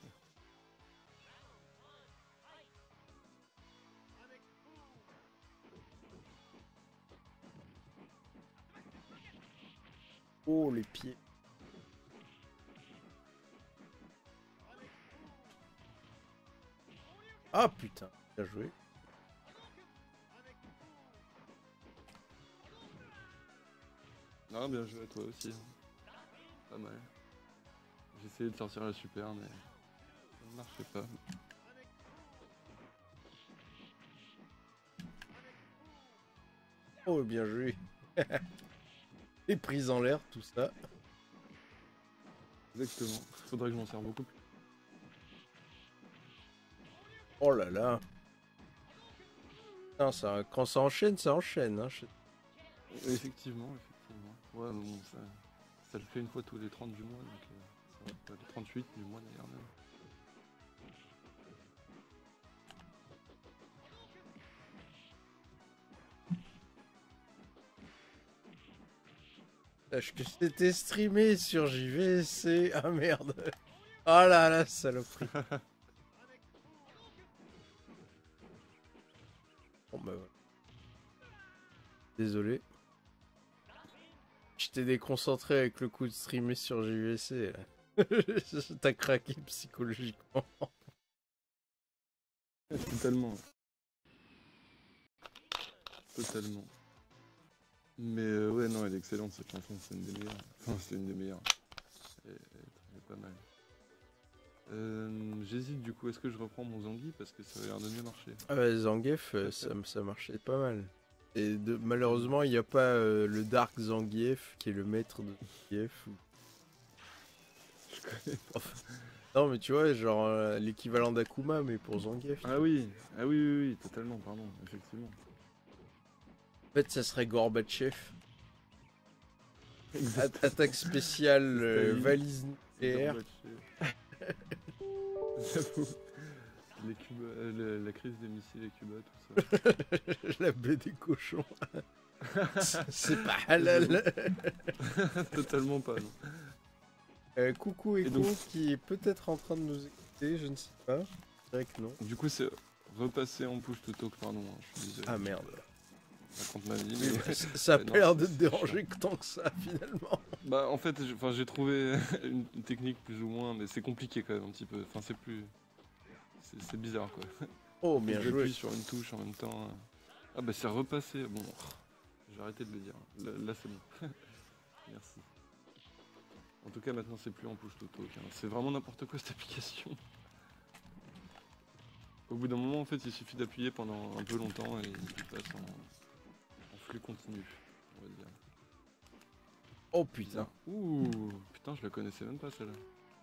Oh, les pieds. Ah putain, bien joué. Non, bien joué à toi aussi. Pas mal. J'ai essayé de sortir la super, mais ça ne marchait pas. Oh, bien joué. Les prises en l'air, tout ça. Exactement. Faudrait que je m'en serve beaucoup plus. Oh là là. Putain, quand ça enchaîne, ça enchaîne. Hein. Effectivement. Ouais, mais bon, ça le fait une fois tous les 30 du mois, donc ça va, les 38 du mois d'ailleurs même. Sache que c'était streamé sur JVC. Ah merde. Oh là là, saloperie. Bon bah voilà. Désolé. J'étais déconcentré avec le coup de streamer sur JVC. T'as craqué psychologiquement. Totalement. Totalement. Mais ouais, non, elle est excellente cette chanson, c'est une des meilleures. Enfin, c'est une des meilleures. Elle est pas mal. J'hésite du coup, est-ce que je reprends mon Zangief parce que ça a l'air de mieux marcher. Ah bah, Zangief, ça marchait pas mal. Et malheureusement, il n'y a pas le Dark Zangief qui est le maître de Zangief. Je connais pas. Non, mais tu vois, genre l'équivalent d'Akuma, mais pour Zangief. Ah oui, oui, totalement, pardon, effectivement. En fait, ça serait Gorbatchev. Attaque spéciale, valise nucléaire. J'avoue. La crise des missiles à Cuba, tout ça. La baie des cochons. C'est pas halal. Totalement pas, non. Coucou Echo donc... qui est peut-être en train de nous écouter, je ne sais pas. C'est vrai que non. Du coup, c'est repassé en push to talk, pardon. Hein, je suis désolé. Ah merde. Je raconte ma vie. Mais... ça a pas l'air de te déranger que tant que ça, finalement. Bah, en fait, j'ai trouvé une technique plus ou moins, mais c'est compliqué quand même un petit peu. Enfin, c'est plus. C'est bizarre quoi. Oh, bien joué. J'appuie sur une touche en même temps. Ah, bah, c'est repassé. Bon, j'ai arrêté de le dire. Là c'est bon. Merci. En tout cas, maintenant, c'est plus en push to talk. Hein. C'est vraiment n'importe quoi cette application. Au bout d'un moment, en fait, il suffit d'appuyer pendant un peu longtemps et il passe en flux continu, on va dire. Oh putain. Ouh, putain, je la connaissais même pas celle-là.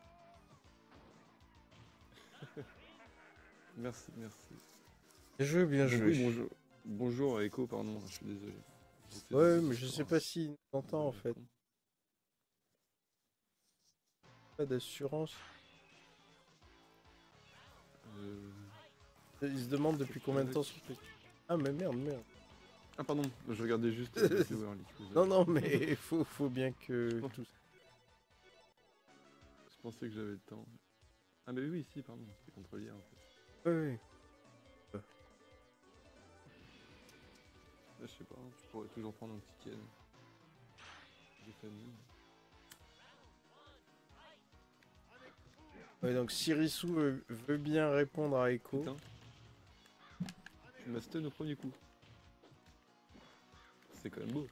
Merci. Bien joué, bien joué. Oui, bonjour Echo, pardon, je suis désolé. Ouais, mais je sais pas s'il t'entend en fait. Pas d'assurance. Il se demande depuis combien de temps sur PC. Ah mais merde. Ah pardon, je regardais juste Non, mais faut bien que tout ça. Je pensais que j'avais le temps. Ah mais oui, si, pardon, c'était contre l'IA en fait. Oui. Là, je sais pas, tu pourrais toujours prendre un petit Ken. Des familles. Ouais, donc Sirisu veut bien répondre à Echo. Putain. Tu m'as stun au premier coup. C'est quand même beau.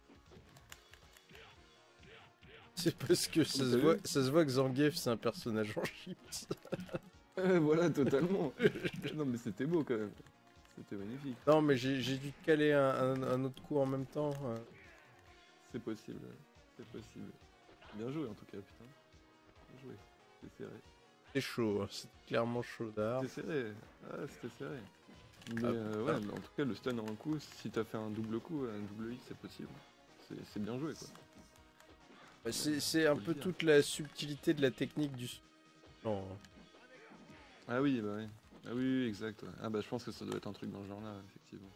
C'est parce que ça se voit que Zangief c'est un personnage en chips. Voilà, totalement. Non mais c'était beau quand même. C'était magnifique. Non mais j'ai dû te caler un autre coup en même temps. C'est possible. Bien joué en tout cas, putain. Bien joué. C'est serré. C'est chaud, hein. C'est clairement chaud d'art. C'était serré. Ah, c'était serré. Mais ouais, mais en tout cas, le stun en un coup, si t'as fait un double coup, un double hit, c'est possible. C'est bien joué quoi. C'est un faut le peu dire. toute la subtilité de la technique du... Non. Ah oui, bah oui. Ah oui, oui, exact. Ouais. Ah bah je pense que ça doit être un truc dans ce genre-là, effectivement.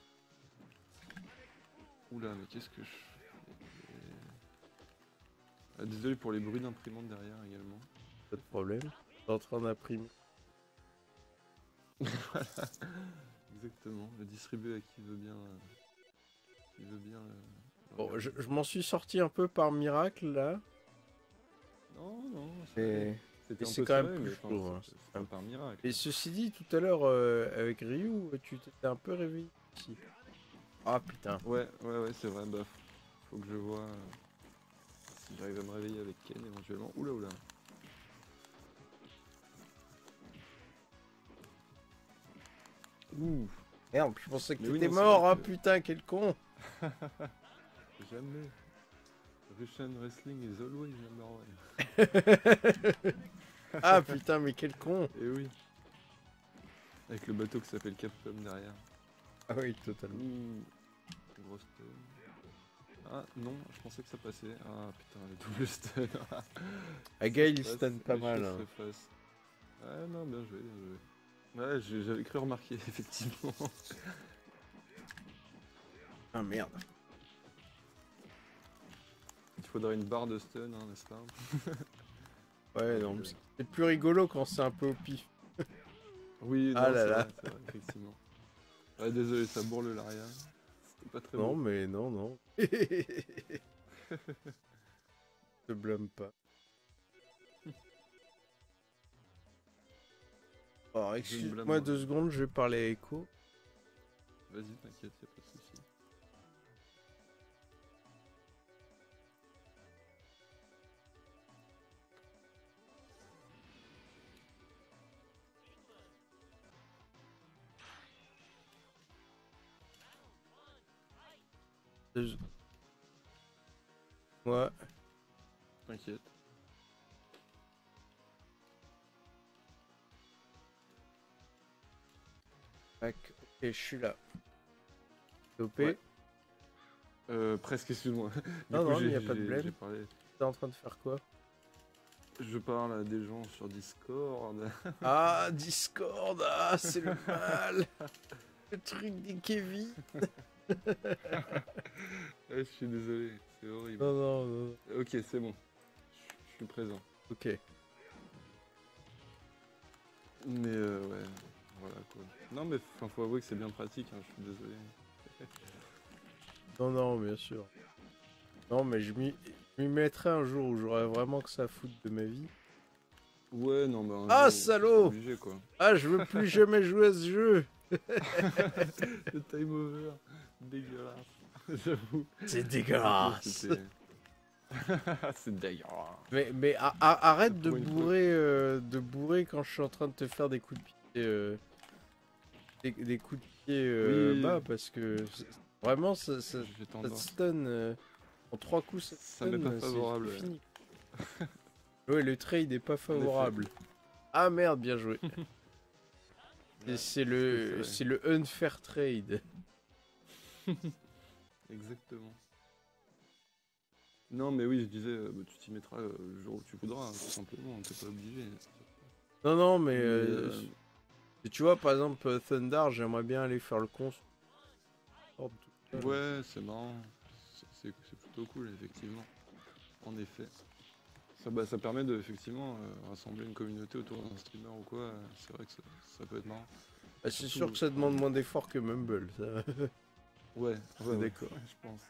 Oula, mais qu'est-ce que je fais? Ah, désolé pour les bruits d'imprimante derrière également. Pas de problème. T'es en train d'imprimer. Exactement, le distribuer à qui veut bien. Qui veut bien. Bon, regarder. je m'en suis sorti un peu par miracle, là. Non, non, Et, c'était et un c'est peu quand même serré, plus mais enfin, chaud, hein. c'est pas par miracle. et ceci dit, tout à l'heure, avec Ryu, tu t'étais un peu réveillé ici. Ah putain. Ouais, c'est vrai, bah faut que je vois si j'arrive à me réveiller avec Ken éventuellement. Oula, oula. Ouh, Merde, je pensais que Mais oui, t'étais non, c'est mort, vrai ah que- putain, quel con. jamais. Russian Wrestling is always number one. Ah putain, mais quel con. Et oui. Avec le bateau qui s'appelle Capcom derrière. Ah oui, totalement. Ouh, grosse stun. Ah non, je pensais que ça passait. Ah putain, le double stun. Aga, il Passe, stun pas les mal. choses Hein. se fassent. Ouais, non, bien joué, bien joué. Ouais, j'avais cru remarquer, effectivement. Ah merde. Il faudrait une barre de stun, hein, n'est-ce pas? Ouais, non, mais c'est plus rigolo quand c'est un peu au pif. Oui, non, Ah là c'est là. vrai, c'est vrai, effectivement. Ouais, désolé, ça bourre le l'arrière. C'était pas très Non, beau. mais non, non. Te blâme pas. Alors, Je me excuse-moi blâme 2 secondes, je vais parler à Echo. Vas-y, t'inquiète, y'a pas de soucis. Ouais. T'inquiète. Tac. Ok, je suis là. OP. Ouais. Presque, excuse-moi. Du Non, coup, non, mais y a pas de j'ai blême. parlé. T'es en train de faire quoi? Je parle à des gens sur Discord. Ah, Discord, ah, c'est le mal. Le truc des Kevin. Je suis désolé, c'est horrible. Non, non, non. Ok, c'est bon. Je suis présent. Ok. Mais ouais, voilà quoi. Non mais faut avouer que c'est bien pratique, hein, je suis désolé. Non, non, bien sûr. Non, mais je m'y mettrai un jour où j'aurai vraiment que ça à foutre de ma vie. Ouais, non mais un Ah, jour, salaud! c'est obligé quoi. Ah, je veux plus jamais jouer à ce jeu. Le time over, dégueulasse. J'avoue. C'est dégueulasse. C'était- c'est dégueulasse. Mais arrête de Pour une fois. de bourrer quand je suis en train de te faire des coups de pied, des coups de pied Oui. bas parce que vraiment ça J'ai te tendance. stun en 3 coups, ça te Ça m'est stun, pas favorable, c'est ouais. fini. Ouais, le trade est pas favorable. Ah merde, bien joué. Et Ouais, c'est vrai. le unfair trade. Exactement. Non mais oui, je disais, bah, tu t'y mettras le jour où tu voudras, hein, tout simplement, t'es pas obligé. Non, non, mais Mais, tu vois, par exemple, Thunder, j'aimerais bien aller faire le con. ouais, c'est marrant. C'est plutôt cool, effectivement. En effet. Ça permet de, effectivement, rassembler une communauté autour d'un streamer ou quoi. C'est vrai que ça peut être marrant. Bah, c'est Surtout- sûr que ça demande moins d'efforts que Mumble, ça. Ouais, d'accord. ouais, je pense.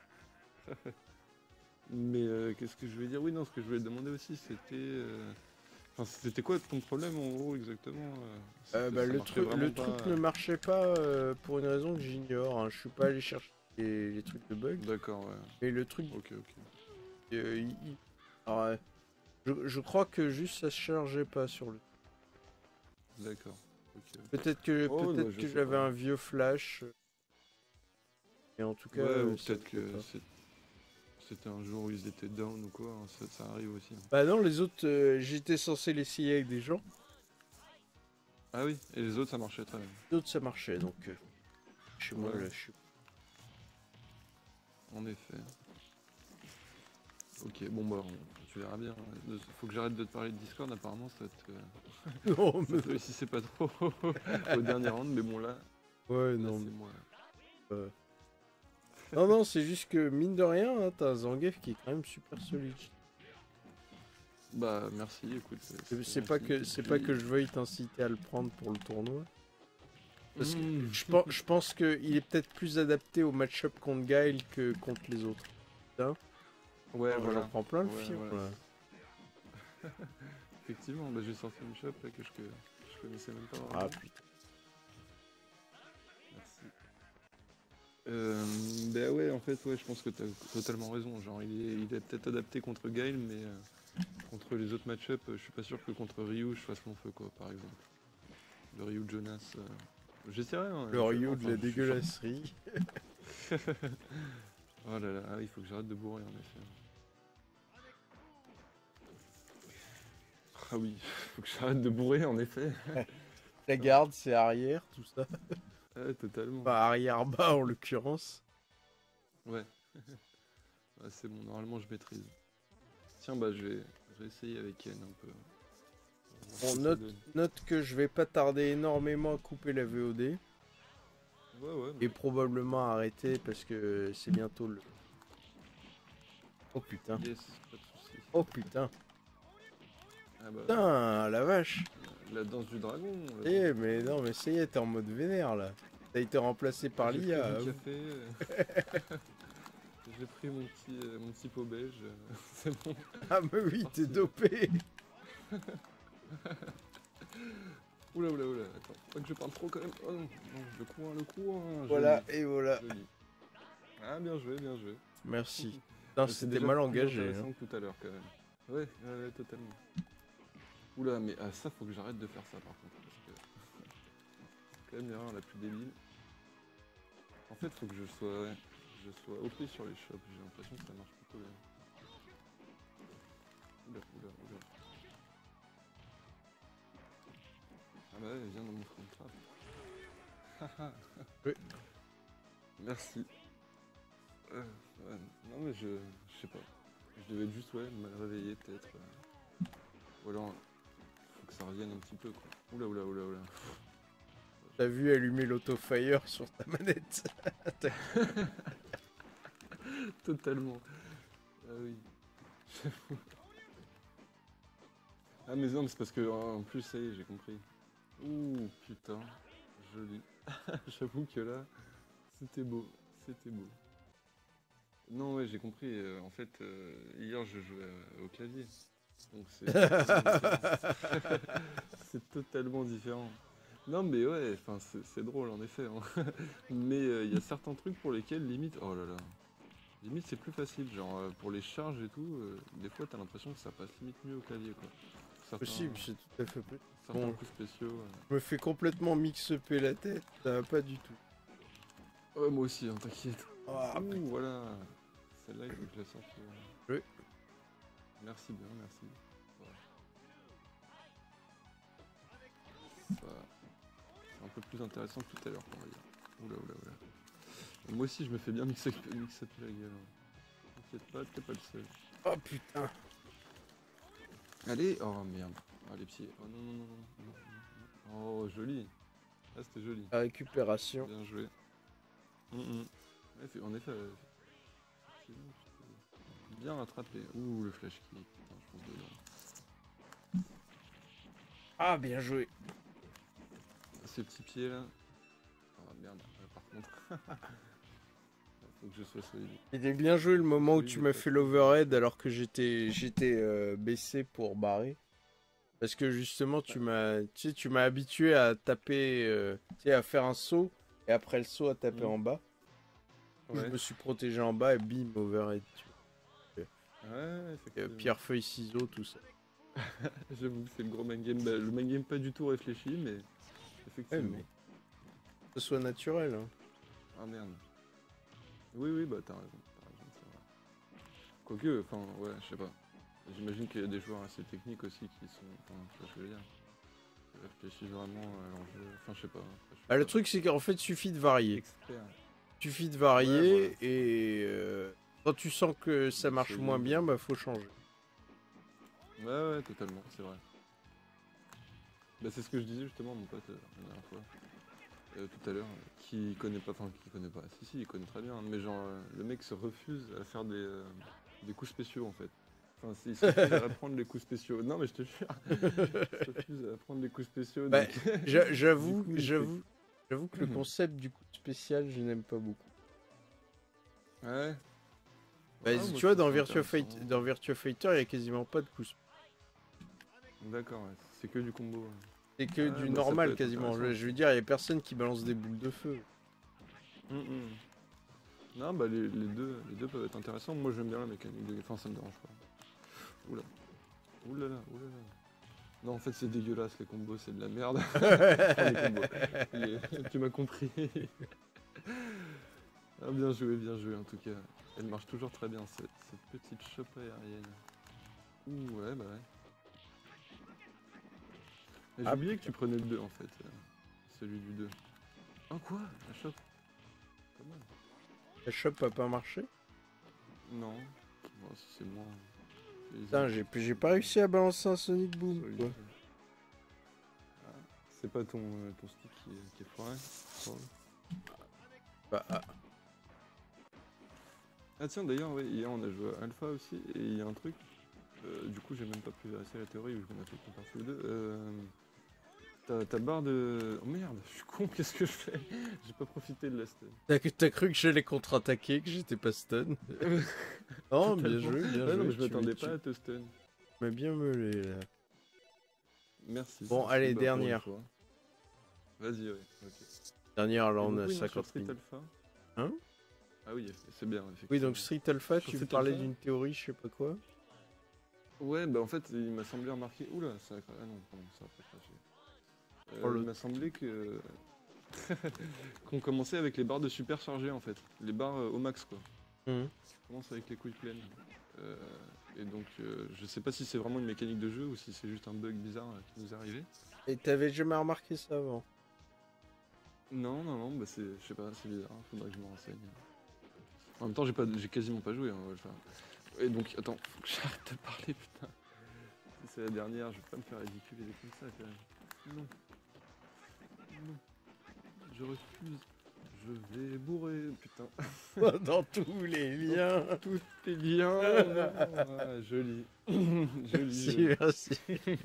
Mais qu'est-ce que je voulais dire? Oui, non, ce que je voulais te demander aussi, c'était... Enfin, c'était quoi ton problème, en gros, exactement Bah, ça le marchait truc, vraiment le truc pas. ne marchait pas pour une raison que j'ignore. Hein. Je suis pas allé chercher les trucs de bug. D'accord, ouais. Mais le truc, Ok, ok. alors, je crois que juste ça se chargeait pas sur le. D'accord. Ok. Peut-être que Oh, bah, peut-être je que sais j'avais pas. un vieux flash. Et en tout cas, Ouais, ou ça peut-être le fait que pas. c'était un jour où ils étaient down ou quoi, hein, ça arrive aussi. Hein. Bah non, les autres, j'étais censé l'essayer avec des gens. Ah oui, et les autres ça marchait très bien. Les autres, ça marchait, donc chez moi, Ouais. là, je suis. En effet. Ok, bon bah on tu verras bien. Faut que j'arrête de te parler de Discord, apparemment ça Non, ça te réussissait pas trop au dernier round, mais bon là, Ouais, là, non. c'est moi. Non, non, c'est juste que, mine de rien, hein, t'as un Zangief qui est quand même super solide. Bah merci, écoute. C'est pas que je veuille t'inciter à le prendre pour le tournoi. Parce que Mmh. je pense qu'il est peut-être plus adapté au match-up contre Gaël que contre les autres. Ouais, voilà. J'en prends plein le Ouais, fion, voilà. là. Effectivement, bah, j'ai sorti une shop là, que je connaissais même pas. Ah Vraiment. putain. Merci. Bah ouais, en fait, ouais, je pense que t'as totalement raison. Genre, il est peut-être adapté contre Gaël, mais contre les autres match-up, je suis pas sûr que contre Ryu, je fasse mon feu, quoi, par exemple. Le Ryu de Jonas. J'essaierai. Hein, Le Ryu éventuellement, de la enfin, je suis dégueulasserie. Oh là là, ah, il faut que j'arrête de bourrer, en effet. Ah oui, faut que j'arrête de bourrer, en effet. La garde, c'est arrière, tout ça. Ouais, totalement. Pas arrière-bas, en l'occurrence. Ouais. Ouais, c'est bon, normalement je maîtrise. Tiens, bah je vais essayer avec Ken un peu. Bon, On va voir ce que ça donne. note que je vais pas tarder énormément à couper la VOD. Ouais, ouais. Et probablement arrêter parce que c'est bientôt le... Oh putain. Yes, pas de soucis. Oh putain. Ah bah, Putain, la vache. la danse du dragon. là. Eh, mais non, mais ça y est, t'es en mode vénère, là. T'as été remplacé par J'ai l'IA. pris hein. du café. J'ai pris mon petit pot beige. C'est bon. Ah, mais oui, t'es Parti. dopé. Oula, oula, oula. Attends, pas que je parle trop quand même. Oh non, non, le coin. Voilà, joli, et voilà. joli. Ah, bien joué, bien joué. Merci. Putain, C'est c'était déjà mal plus engagé. intéressant Hein. que tout à l'heure quand même. Ouais, ouais, totalement. Oula, mais ça, faut que j'arrête de faire ça par contre. Parce que c'est quand même l'erreur la plus débile. En fait, faut que je sois OP sur les shops. J'ai l'impression que ça marche plutôt bien. Oula. Ah bah ouais, viens dans mon front trap. Oui. Merci. Ouais, non mais je sais pas. Je devais juste mal réveiller peut-être. Ou alors faut que ça revienne un petit peu quoi. Oula. T'as vu allumer l'autofire sur ta manette. Totalement. Ah oui. J'avoue. Ah mais non mais c'est parce que en plus ça y est j'ai compris. Ouh putain, joli. J'avoue que là, c'était beau. Non ouais j'ai compris, en fait hier je jouais au clavier. Donc c'est c'est totalement différent. Non mais ouais, enfin c'est drôle en effet. Hein. Mais il y a certains trucs pour lesquels limite, oh là là, limite c'est plus facile. Genre pour les charges et tout, des fois t'as l'impression que ça passe limite mieux au clavier quoi. Certains, Possible, c'est tout à fait possible. certains Bon. coups spéciaux. Je me fais complètement mix-upper la tête. Ça va pas du tout. Ouais moi aussi, hein, t'inquiète. Ah, Ouh voilà, celle-là il faut que je la sorte. Oui. Merci bien, merci. Ça, c'est un peu plus intéressant que tout à l'heure, on va dire. Oula. Et moi aussi, je me fais bien mixer la gueule. Hein. T'inquiète pas, t'es pas le seul. oh putain. Allez, oh merde. Ah, les pieds. Oh non. Oh, joli. Ah, c'était joli. La récupération. Bien joué. Ouais, en effet, effectivement, tu t'es bien rattrapé. Ouh, le flash kick. Putain, je pense dedans. Ah, bien joué. Ces petits pieds là. Oh merde, par contre. Faut que je sois solide. Il est bien joué le moment où Oui, tu j'ai m'as pas fait fait. l'overhead alors que j'étais baissé pour barrer. Parce que justement tu m'as habitué à taper, à faire un saut et après le saut à taper en bas. Je Ouais, me suis protégé en bas et bim, overhead. effectivement. Pierre, feuille, ciseaux, tout ça. J'avoue que c'est le gros mind game. Bah, le mind game pas du tout réfléchi, mais effectivement. mais- Que ce soit naturel. Hein. Ah merde. Oui, bah t'as raison, c'est vrai. Quoique, enfin, ouais, je sais pas. J'imagine qu'il y a des joueurs assez techniques aussi qui sont. Enfin, tu vois ce que je veux dire. Qui réfléchissent vraiment à l'enjeu. Enfin, je sais pas. Après, je suis Ah, le pas truc c'est qu'en fait il suffit de varier. expert. Suffit de varier Ouais, et quand tu sens que ça Donc, marche c'est moins vide. bien, bah faut changer. Ouais, totalement, c'est vrai. Bah, c'est ce que je disais justement à mon pote la dernière fois, tout à l'heure, qui connaît pas, si, il connaît très bien, hein, mais genre, le mec se refuse à faire des coups spéciaux en fait. Enfin, il se refuse à apprendre les coups spéciaux. Non, mais je te jure, il se refuse à apprendre les coups spéciaux. Bah, donc, j'avoue, du coup, il j'avoue que le concept du coup spécial, je n'aime pas beaucoup. Ouais. Bah, Ouais, moi, tu je vois, trouve ça intéressant. Dans Virtua Fighter, il y a quasiment pas de coups spéciaux. D'accord, ouais, c'est que du combo. Ouais. C'est que Ouais, du bah, ça peut normal être quasiment. intéressant. Je veux dire, il y a personne qui balance des boules de feu. Non, bah les deux peuvent être intéressants. Moi j'aime bien la mécanique de... Enfin, ça me dérange pas. Oula. Oulala. Non, en fait, c'est dégueulasse, les combos, c'est de la merde. Enfin, les combos. Tu m'as compris. Ah, bien joué, en tout cas. Elle marche toujours très bien, cette petite chope aérienne. Ouh, ouais, bah ouais. Mais j'ai Ah, oublié que tu prenais le 2, en fait. Celui du 2. Ah, quoi? La chope? Pas mal. La shop a pas marché. Non. Bon, si c'est moi. Putain, j'ai pas réussi à balancer un Sonic Boom, quoi. Ah, c'est pas ton stick qui est foiré. Bah, ah, Ah tiens, d'ailleurs, ouais, hier on a joué à Alpha aussi, et il y a un truc, du coup j'ai même pas pu vérifier la théorie, vu qu'on a fait qu'on part tous les deux. Ta barre de... Oh merde, je suis con, qu'est-ce que je fais? J'ai pas profité de la stun. t'as cru que j'allais contre-attaquer, que j'étais pas stun. Non, bien Totalement. joué, bien Ouais, joué. non, mais je tu m'attendais tu pas à te stun. m'as bien meulé, là. Merci. Bon, merci, allez, bah, pour dernière. une fois. Vas-y, ouais, ok. Dernière, là, Et on donc, a oui, non, sur 50 Street minutes. Alpha. Hein? Ah oui, c'est bien, effectivement. Oui, donc Street Alpha, Sur tu me Street parlais Alpha d'une théorie, je sais pas quoi. Ouais, bah en fait, il m'a semblé remarquer... Oula, ça a... Ah non, pardon, ça a pas craché. Oh, le- Il m'a semblé que... qu'on commençait avec les barres de super chargées, en fait. Les barres au max, quoi. Mhm. On commence avec les couilles pleines. Et donc, je sais pas si c'est vraiment une mécanique de jeu ou si c'est juste un bug bizarre qui nous est arrivé. Et t'avais jamais remarqué ça avant? Non, bah c'est... Je sais pas, c'est bizarre, faudrait que je me renseigne. En même temps, j'ai quasiment pas joué. Hein, et donc, attends, faut que j'arrête de parler, putain. Si c'est la dernière, je vais pas me faire ridiculiser comme ça, quand même. Non. Je refuse. Je vais bourrer, putain. Dans tous les liens. Tout est bien. Ah, joli. Merci, merci.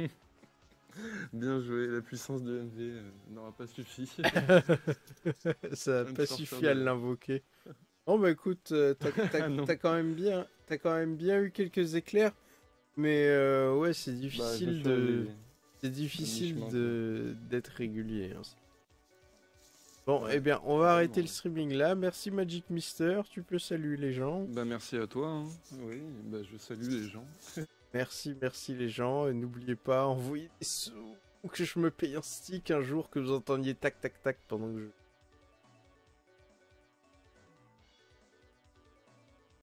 Bien joué, la puissance de MV n'aura pas suffi. Ça n'a me pas sortir suffi à de- l'invoquer. Bon bah écoute, Ah non. t'as quand même bien eu quelques éclairs, mais ouais c'est Bah, je difficile suis de, allé- c'est difficile mi-chemin, d'être régulier, hein. Bon, Ouais, eh bien, on va arrêter le totalement. streaming là. Merci Magic Mister, tu peux saluer les gens. Bah merci à toi. Hein. Oui, bah je salue les gens. Merci les gens. Et n'oubliez pas, envoyez des sous, que je me paye un stick un jour, que vous entendiez tac tac tac pendant que je...